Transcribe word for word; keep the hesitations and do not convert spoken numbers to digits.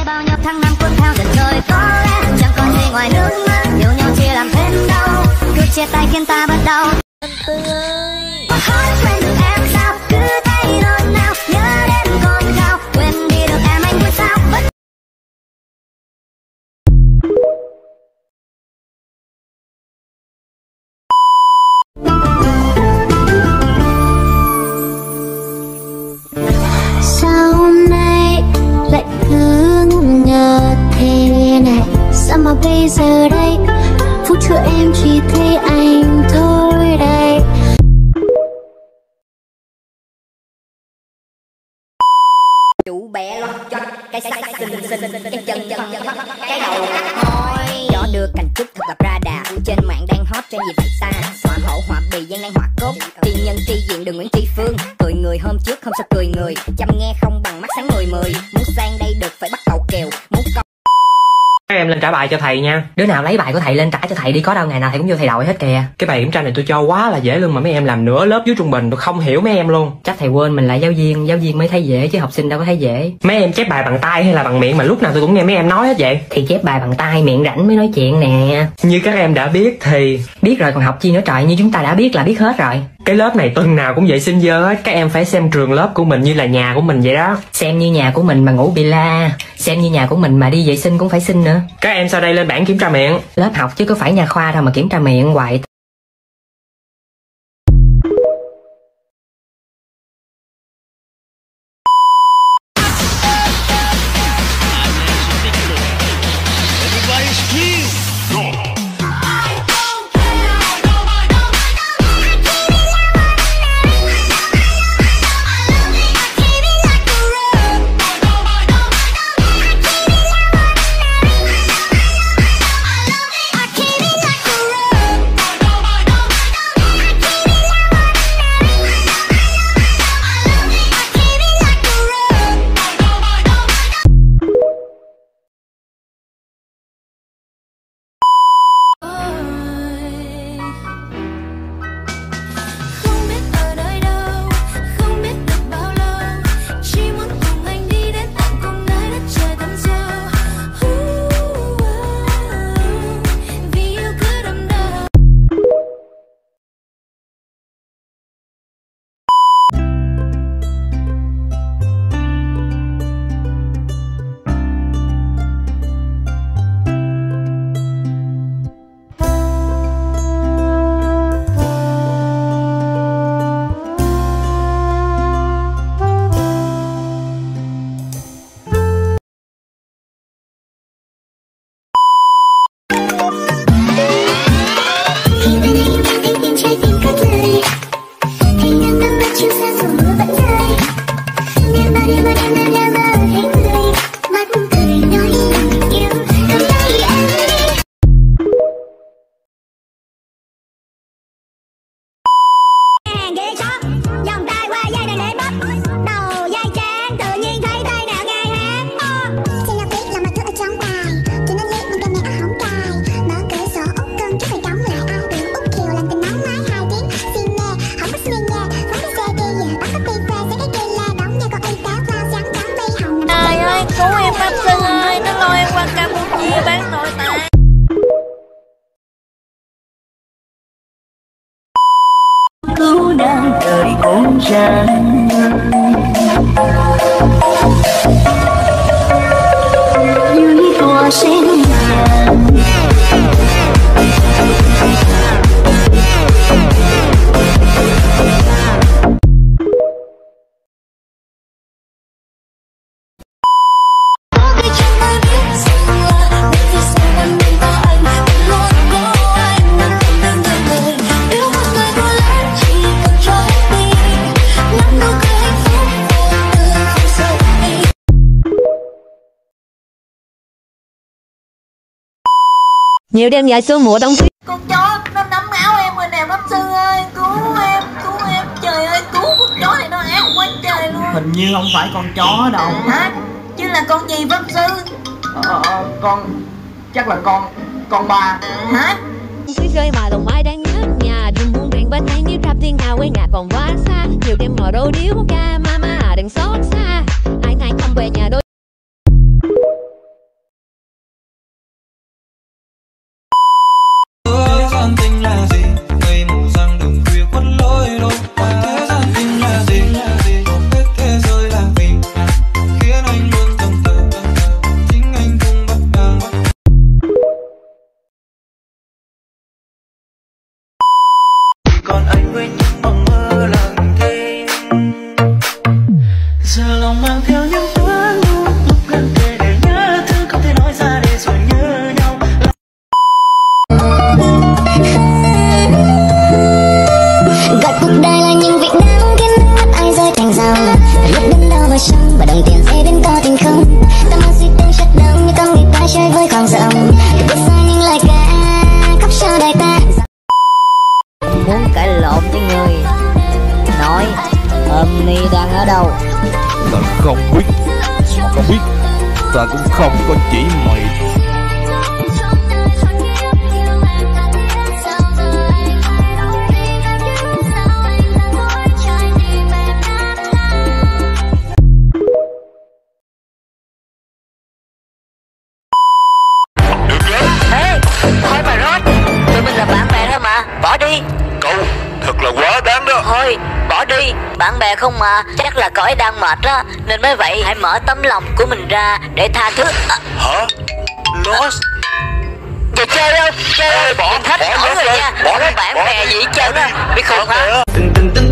bao nhiêu tháng năm cuốn theo dần rồi có lẽ chẳng còn gì ngoài nước mắt, yêu nhau chia làm thêm đau, cứ chia tay khiến ta bất đau. Anh Tư ơi, hỏi quên được em sao, cứ thấy nôn nao, nhớ đến con khao, quên đi được em anh vui sao vẫn. Sao hôm nay lại cứ ngờ thế này, sao mà bây giờ đây phút trước em chỉ thấy anh thôi đây. Chủ bé lót chót, cái sắc xinh xinh, cái chân chân cái đầu thôi. Gió đưa cành trúc thật là Prada, trên mạng đang hot trên gì vậy ta? Họa hậu họa bì gian đang họa cốt, tiên nhân tri diện đường Nguyễn Tri Phương. Cười người hôm trước hôm sau cười người, chăm nghe không bằng mắt sáng mười mười. Muốn sang đây được phải bắt cầu kèo, muốn câu. Các em lên trả bài cho thầy nha. Đứa nào lấy bài của thầy lên trả cho thầy đi, có đâu ngày nào thầy cũng vô thầy đội hết kìa. Cái bài kiểm tra này tôi cho quá là dễ luôn mà mấy em làm nửa lớp dưới trung bình, tôi không hiểu mấy em luôn. Chắc thầy quên mình là giáo viên, giáo viên mới thấy dễ chứ học sinh đâu có thấy dễ. Mấy em chép bài bằng tay hay là bằng miệng mà lúc nào tôi cũng nghe mấy em nói hết vậy? Thì chép bài bằng tay, miệng rảnh mới nói chuyện nè. Như các em đã biết thì biết rồi còn học chi nữa trời, như chúng ta đã biết là biết hết rồi. Cái lớp này tuần nào cũng vệ sinh dơ hết, các em phải xem trường lớp của mình như là nhà của mình vậy đó. Xem như nhà của mình mà ngủ bị la, xem như nhà của mình mà đi vệ sinh cũng phải xin nữa. Các em sau đây lên bảng kiểm tra miệng. Lớp học chứ có phải nhà khoa đâu mà kiểm tra miệng hoài. Cứu đang đợi ôm tràn dưới tòa sen vàng. Nhiều đêm dài sương mùa đông tuyết. Con chó nó nắm áo em rồi nè, bác sư ơi, cứu em, cứu em, trời ơi, cứu con chó này nó ác quá trời luôn. Hình như không phải con chó đâu. Hả? Chứ là con gì bác sư? Ờ, ờ, con, chắc là con, con ba. Hả? Suối rơi mà đồng mai đang ngất nhà, đừng buông rèn bên tay nếu trap thiên nào quê nhà còn quá xa. Nhiều đêm ngồi đôi điếu ca, mama đừng xót xa, ai ngày không về nhà đôi. Không có chỉ mày. Ê, thôi mà Rốt, tụi mình là bạn bè thôi mà, bỏ đi. Cậu thật là quá đáng đó. Thôi, bỏ đi, bạn bè không mà, chắc là cậu ấy đang mệt đó, nên mới vậy, hãy mở tấm lòng của mình ra để tha thứ. À, hả? Lost? Vậy chơi không? Chơi không? Hết nổi rồi nha, bỏ cái bạn bè gì hết trơn á, bị khùng hả?